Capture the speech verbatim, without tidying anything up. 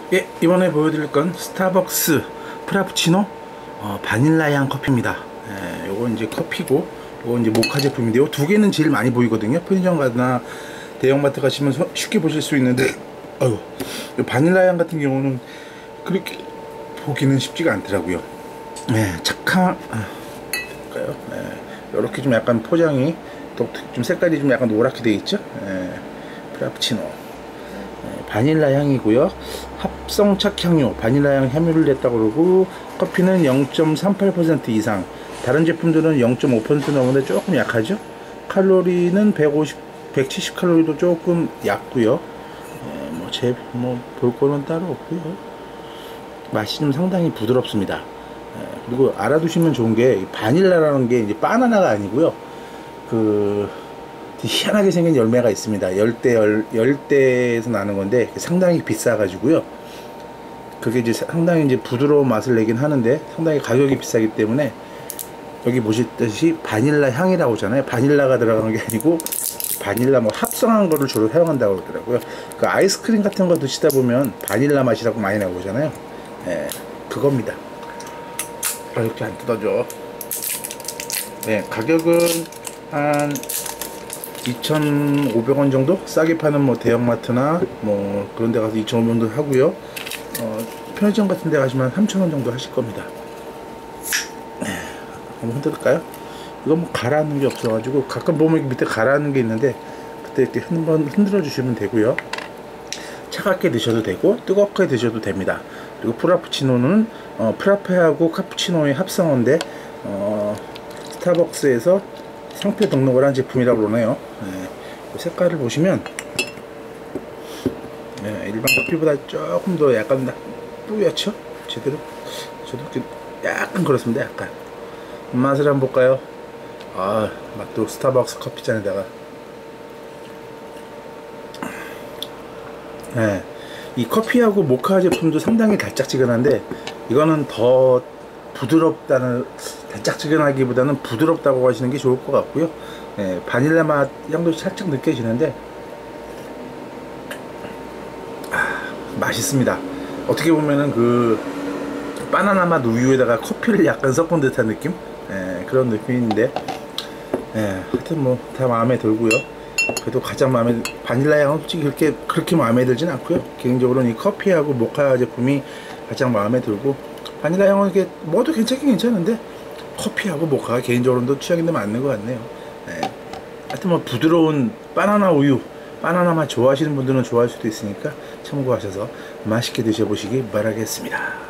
예, 이번에 보여드릴 건 스타벅스 프라푸치노 어, 바닐라 향 커피입니다. 예, 요거 이제 커피고, 요거 이제 모카 제품인데요. 두 개는 제일 많이 보이거든요. 편의점 가나 대형마트 가시면 소, 쉽게 보실 수 있는데, 어휴, 바닐라 향 같은 경우는 그렇게 보기는 쉽지가 않더라고요. 예, 착한, 아, 볼까요? 예, 이렇게 좀 약간 포장이 좀 색깔이 좀 약간 노랗게 되어 있죠. 예, 프라푸치노. 바닐라 향이고요. 합성 착향료 바닐라 향 함유를 냈다고 그러고, 커피는 영 점 삼팔 퍼센트 이상, 다른 제품들은 영 점 오 퍼센트 넘는데 조금 약하죠. 칼로리는 백오십, 백칠십 칼로리도 조금 얕고요. 예, 뭐 제 뭐 볼 거는 따로 없고요. 맛이 좀 상당히 부드럽습니다. 예, 그리고 알아두시면 좋은 게, 바닐라라는 게 이제 바나나가 아니고요. 그 희한하게 생긴 열매가 있습니다. 열대 열, 열대에서 나는 건데 상당히 비싸 가지고요. 그게 이제 상당히 이제 부드러운 맛을 내긴 하는데 상당히 가격이 비싸기 때문에, 여기 보시듯이 바닐라 향이라고 하잖아요. 바닐라가 들어간 게 아니고 바닐라 뭐 합성한 거를 주로 사용한다고 그러더라고요. 그 아이스크림 같은 거 드시다 보면 바닐라 맛이라고 많이 나오잖아요. 예, 그겁니다. 아, 이렇게 안 뜯어져. 네, 가격은 한 이천오백 원 정도? 싸게 파는 뭐 대형마트나 뭐 그런 데 가서 이천오백 원도 하고요. 어, 편의점 같은 데 가시면 삼천 원 정도 하실 겁니다. 네, 한번 흔들까요? 이건 뭐 가라앉는 게 없어 가지고, 가끔 보면 밑에 가라앉는 게 있는데 그때 이렇게 한번 흔들어 주시면 되고요. 차갑게 드셔도 되고 뜨겁게 드셔도 됩니다. 그리고 프라푸치노는 어, 프라페하고 카푸치노의 합성어인데, 어, 스타벅스에서 상표 등록을 한 제품이라고 그러네요. 네, 색깔을 보시면, 네, 일반 커피보다 조금 더 약간 뿌옇죠? 제대로 저도 약간 그렇습니다. 약간 맛을 한번 볼까요? 아, 맛도 스타벅스 커피잔에다가, 네, 이 커피하고 모카 제품도 상당히 달짝지근한데, 이거는 더 부드럽다는, 달짝지근하기보다는 부드럽다고 하시는 게 좋을 것 같고요. 예, 바닐라 맛 향도 살짝 느껴지는데, 아, 맛있습니다. 어떻게 보면은 그 바나나 맛 우유에다가 커피를 약간 섞은 듯한 느낌? 예, 그런 느낌인데, 예, 하여튼 뭐 다 마음에 들고요. 그래도 가장 마음에, 바닐라 향은 솔직히 그렇게 그렇게 마음에 들진 않고요. 개인적으로는 이 커피하고 모카 제품이 가장 마음에 들고, 바닐라 향은 이게 뭐도 괜찮긴 괜찮은데 커피하고 모카가 개인적으로는 취향인데 맞는 것 같네요. 네. 하여튼 뭐 부드러운 바나나 우유, 바나나 맛 좋아하시는 분들은 좋아할 수도 있으니까 참고하셔서 맛있게 드셔보시기 바라겠습니다.